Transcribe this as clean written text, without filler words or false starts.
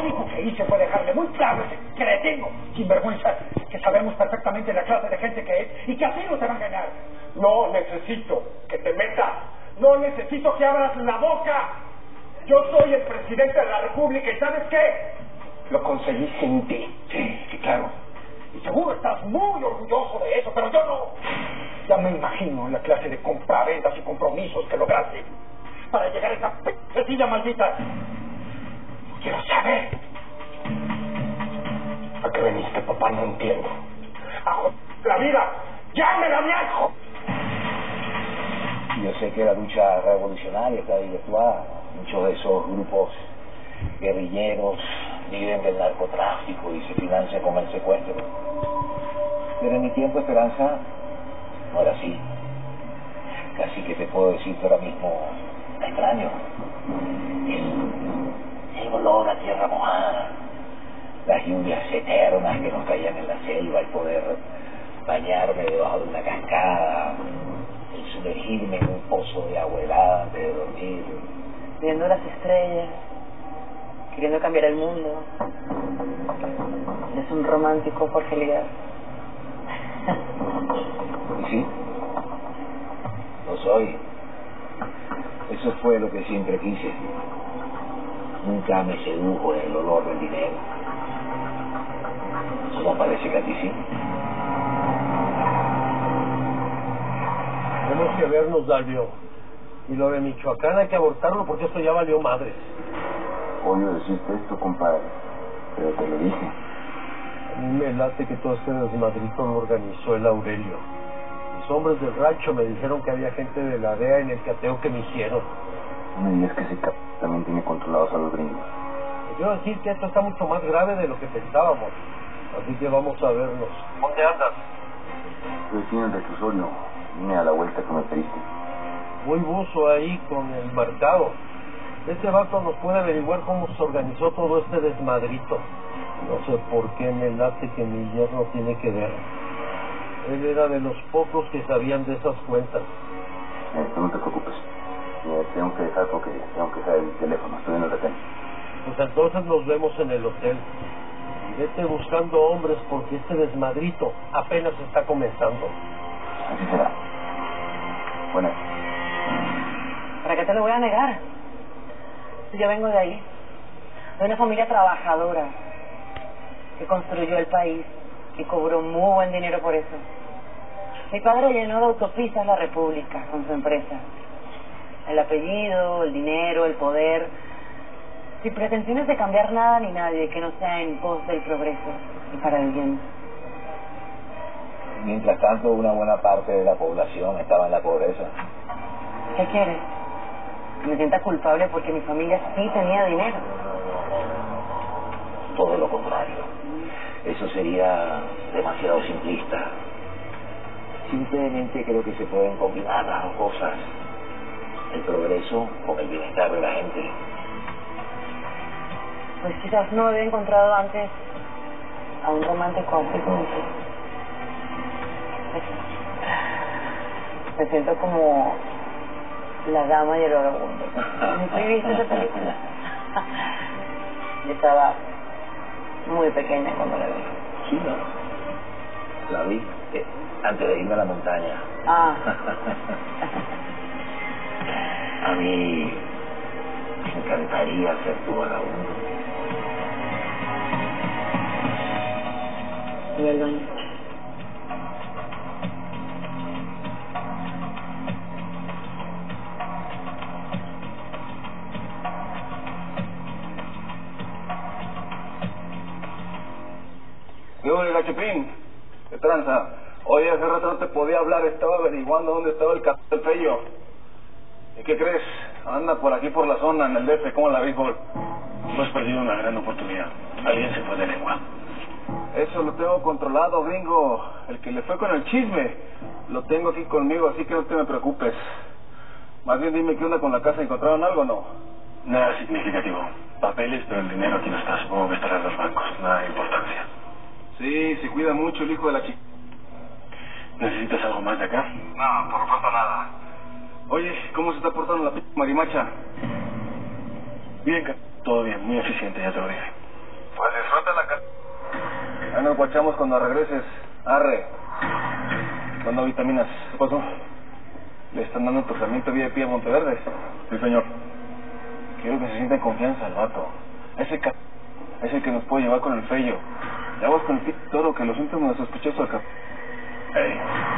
único que hice fue dejarle muy claro a ese cretino sinvergüenza que sabemos perfectamente la clase de gente que es y que así no te va a engañar. No necesito que te metas. No necesito que abras la boca. Yo soy el presidente de la República y ¿sabes qué? Lo conseguí sin ti. Sí, claro. Y seguro estás muy orgulloso de eso, pero yo no. Ya me imagino la clase de compraventas y compromisos que lograste para llegar a esa pequeña maldita. Quiero saber. ¿A qué veniste, papá? No entiendo. ¡A joder la vida! ¡Llámela, mi hijo! Yo sé que la lucha revolucionaria está desvirtuada. Muchos de esos grupos guerrilleros viven del narcotráfico y se financian con el secuestro. Pero en mi tiempo, Esperanza, no era así. Casi que te puedo decir que ahora mismo la extraño. El olor a tierra mojada, las lluvias eternas que nos caían en la selva, el poder bañarme debajo de una cascada, el sumergirme en un pozo de agua helada antes de dormir. Viendo las estrellas, queriendo cambiar el mundo. Es un romántico por genialidad. ¿Y sí? Lo soy. Eso fue lo que siempre quise. Nunca me sedujo el olor del dinero. Como parece que a ti sí. Tenemos que vernos, Dalvio. Y lo de Michoacán hay que abortarlo porque esto ya valió madres. Odio decirte esto, compadre, pero te lo dije. A mí me late que todo este desmadrito lo organizó el Aurelio. Los hombres del rancho me dijeron que había gente de la DEA en el cateo que me hicieron. No me digas que ese también tiene controlados a los gringos. Te quiero decir que esto está mucho más grave de lo que pensábamos. Así que vamos a vernos. ¿Dónde andas? Estoy aquí en el reclusorio. Vine a la vuelta que me pediste. Muy buzo ahí con el marcado. Ese vato nos puede averiguar cómo se organizó todo este desmadrito. No sé por qué me late que mi yerno tiene que ver. Él era de los pocos que sabían de esas cuentas. Tú no te preocupes. Tengo que dejar porque tengo que dejar el teléfono. Estoy en el retén. Pues entonces nos vemos en el hotel. Y vete buscando hombres porque este desmadrito apenas está comenzando. Así será. Bueno. ¿Para qué te lo voy a negar? Si yo vengo de ahí, de una familia trabajadora que construyó el país y cobró muy buen dinero por eso. Mi padre llenó de autopistas la República con su empresa. El apellido, el dinero, el poder, sin pretensiones de cambiar nada ni nadie que no sea en pos del progreso y para el bien. Mientras tanto, una buena parte de la población estaba en la pobreza. ¿Qué quieres? ¿Que me sienta culpable porque mi familia sí tenía dinero? Todo lo contrario. Eso sería demasiado simplista. Simplemente creo que se pueden combinar las dos cosas. El progreso con el bienestar de la gente. Pues quizás no había encontrado antes a un romántico así como tú. Me siento como la dama y el vagabundo. ¿Sí viste esa película? Yo estaba muy pequeña cuando la vi. Sí, ¿no? La vi antes de irme a la montaña. Ah. A mí me encantaría ser tu vagabundo. Y el baño. ¿Qué onda, Gachupín? ¿Qué tranza? Oye, hace rato no te podía hablar, estaba averiguando dónde estaba el cartel Pello. ¿Y qué crees? Anda por aquí por la zona, en el DF, ¿cómo la béisbol? Tú has perdido una gran oportunidad. Alguien se fue de lengua. Eso lo tengo controlado, gringo. El que le fue con el chisme, lo tengo aquí conmigo, así que no te me preocupes. Más bien dime qué onda con la casa, ¿encontraron algo o no? Nada significativo. Papeles, pero el dinero aquí no está. Supongo que estará en los bancos. Nada de importancia. Sí, se cuida mucho el hijo de la chica. ¿Necesitas algo más de acá? No, por lo pronto nada. Oye, ¿cómo se está portando la marimacha? Bien, todo bien, muy eficiente, ya te lo dije. Ahí nos guachamos cuando regreses. Arre. ¿Cuándo vitaminas? ¿Qué pasó? Le están dando tratamiento VIP a Monteverde. Sí, señor. Quiero que se sienta en confianza el vato. Ese es el que nos puede llevar con el Fello. Ya vas con el toro, que los síntomas sospechosos acá. Ey,